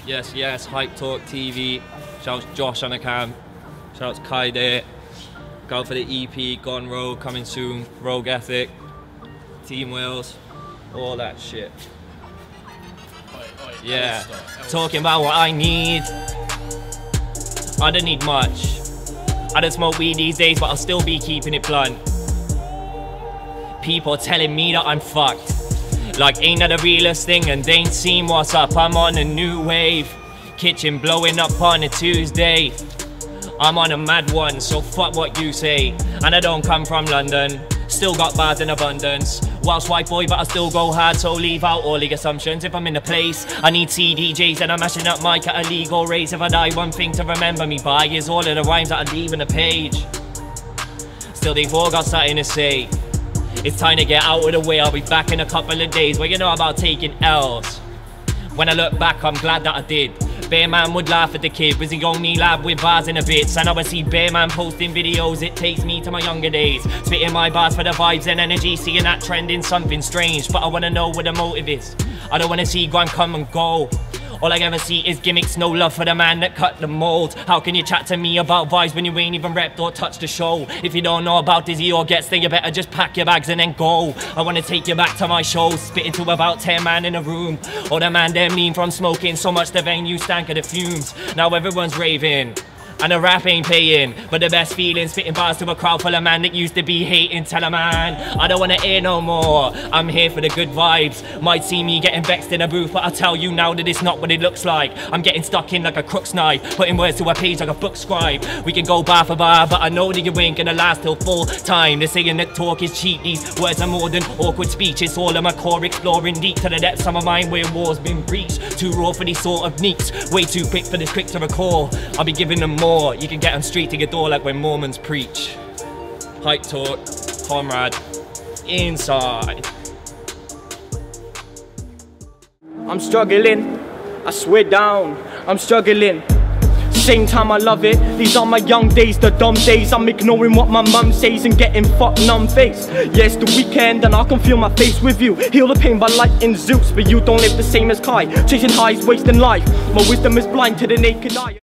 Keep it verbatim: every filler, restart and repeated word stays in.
Yes, yes, Hype Talk T V. Shouts Josh on the cam. Shouts Kaide. Go out for the E P, Gone Rogue, coming soon. Rogue Ethic. Team Wales. All that shit. Oi, oi, Yeah. Alistair, Talking about what I need. I don't need much. I don't smoke weed these days, but I'll still be keeping it blunt. People telling me that I'm fucked. Like ain't that the realest thing, and they ain't seen what's up. I'm on a new wave. Kitchen blowing up on a Tuesday. I'm on a mad one, so fuck what you say. And I don't come from London. Still got bars in abundance. Whilst white boy, but I still go hard, so leave out all the assumptions. If I'm in a place, I need C D Js and I'm mashing up mic at a legal race. If I die, one thing to remember me by is all of the rhymes that I leave on the page. Still they've all got something to say. It's time to get out of the way, I'll be back in a couple of days. Well, you know about taking L's. When I look back, I'm glad that I did. Bear Man would laugh at the kid, was the only lad with bars in a bits. And I would see Bear Man posting videos, it takes me to my younger days. Spitting my bars for the vibes and energy, seeing that trend in something strange. But I wanna know what the motive is. I don't wanna see Grime come and go. All I ever see is gimmicks, no love for the man that cut the mold. How can you chat to me about vibes when you ain't even repped or touched the show? If you don't know about Dizzy or Gets, then you better just pack your bags and then go. I wanna take you back to my shows, spitting to about ten man in a room. Or the man them lean from smoking so much the venue stank of the fumes. Now everyone's raving. And the rap ain't paying, but the best feeling spitting bars to a crowd full of man that used to be hating. Tell a man, I don't wanna hear no more. I'm here for the good vibes. Might see me getting vexed in a booth, but I'll tell you now that it's not what it looks like. I'm getting stuck in like a crook's knife, putting words to a page like a book scribe. We can go bar for bar, but I know that you ain't gonna last till full time. They're saying that talk is cheap, these words are more than awkward speech. It's all of my core exploring deep to the depths of my mind where war's been breached. Too raw for these sort of neeks, way too quick for this quick to recall. I'll be giving them more. You can get them straight to your door like when Mormons preach. Hype Talk, Comrade, inside. I'm struggling, I swear down, I'm struggling. Same time I love it, these are my young days, the dumb days. I'm ignoring what my mum says and getting fucked numb face. Yeah, it's the weekend and I can feel my face with you. Heal the pain by lighting Zeus, but you don't live the same as Kai. Chasing highs, wasting life, my wisdom is blind to the naked eye.